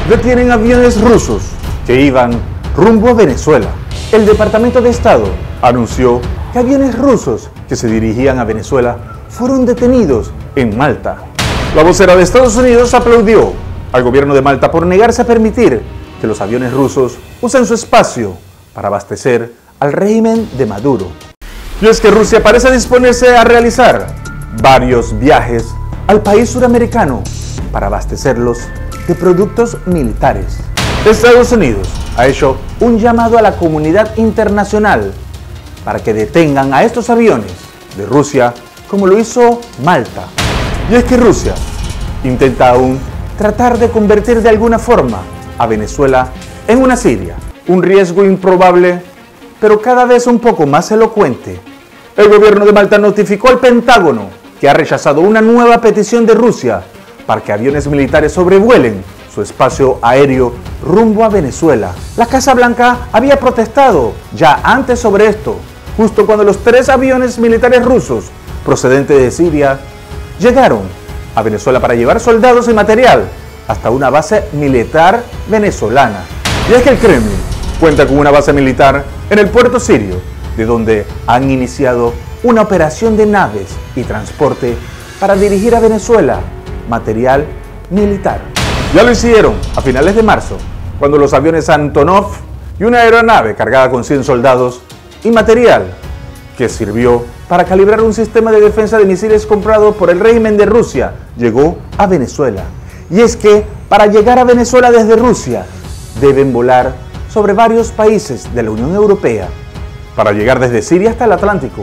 detienen aviones rusos que iban rumbo a Venezuela. El Departamento de Estado anunció que aviones rusos que se dirigían a Venezuela fueron detenidos en Malta. La vocera de Estados Unidos aplaudió al gobierno de Malta por negarse a permitir que los aviones rusos usen su espacio para abastecer al régimen de Maduro. Y es que Rusia parece disponerse a realizar varios viajes al país suramericano para abastecerlos de productos militares. Estados Unidos ha hecho un llamado a la comunidad internacional para que detengan a estos aviones de Rusia como lo hizo Malta. Y es que Rusia intenta aún tratar de convertir de alguna forma a Venezuela en una Siria, un riesgo improbable, pero cada vez un poco más elocuente. El gobierno de Malta notificó al Pentágono que ha rechazado una nueva petición de Rusia para que aviones militares sobrevuelen su espacio aéreo rumbo a Venezuela. La Casa Blanca había protestado ya antes sobre esto, justo cuando los 3 aviones militares rusos procedentes de Siria llegaron a Venezuela para llevar soldados y material hasta una base militar venezolana. Y es que el Kremlin cuenta con una base militar en el puerto sirio, de donde han iniciado una operación de naves y transporte para dirigir a Venezuela material militar. Ya lo hicieron a finales de marzo, cuando los aviones Antonov y una aeronave cargada con 100 soldados y material que sirvió para calibrar un sistema de defensa de misiles comprado por el régimen de Rusia llegó a Venezuela. Y es que para llegar a Venezuela desde Rusia deben volar sobre varios países de la Unión Europea para llegar desde Siria hasta el Atlántico.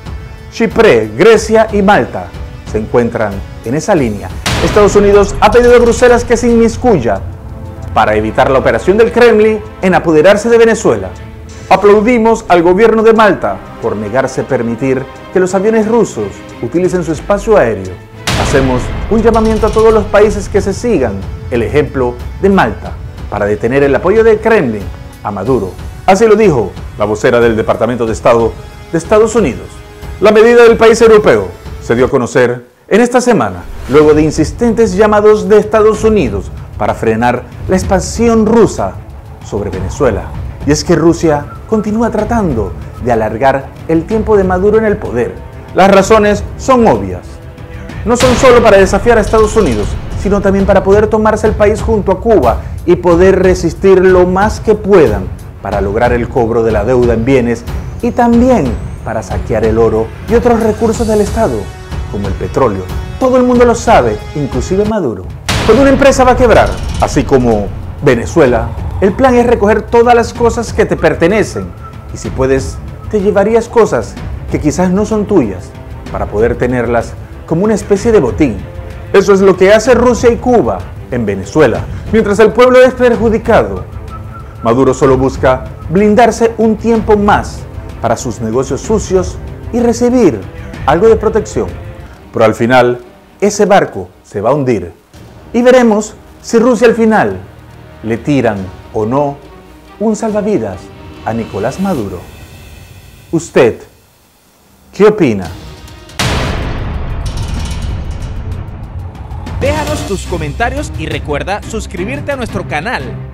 Chipre, Grecia y Malta se encuentran en esa línea. Estados Unidos ha pedido a Bruselas que se inmiscuya para evitar la operación del Kremlin en apoderarse de Venezuela. Aplaudimos al gobierno de Malta por negarse a permitir que los aviones rusos utilicen su espacio aéreo. Hacemos un llamamiento a todos los países que se sigan el ejemplo de Malta para detener el apoyo del Kremlin a Maduro. Así lo dijo la vocera del Departamento de Estado de Estados Unidos. La medida del país europeo se dio a conocer en esta semana, luego de insistentes llamados de Estados Unidos para frenar la expansión rusa sobre Venezuela. Y es que Rusia continúa tratando de alargar el tiempo de Maduro en el poder. Las razones son obvias. No son solo para desafiar a Estados Unidos, sino también para poder tomarse el país junto a Cuba y poder resistir lo más que puedan para lograr el cobro de la deuda en bienes y también para saquear el oro y otros recursos del Estado, como el petróleo. Todo el mundo lo sabe, inclusive Maduro. Cuando una empresa va a quebrar, así como Venezuela, el plan es recoger todas las cosas que te pertenecen y si puedes, te llevarías cosas que quizás no son tuyas para poder tenerlas como una especie de botín. Eso es lo que hace Rusia y Cuba en Venezuela. Mientras el pueblo es perjudicado, Maduro solo busca blindarse un tiempo más para sus negocios sucios y recibir algo de protección. Pero al final, ese barco se va a hundir. Y veremos si Rusia al final le tiran o no un salvavidas a Nicolás Maduro. ¿Usted qué opina? Déjanos tus comentarios y recuerda suscribirte a nuestro canal.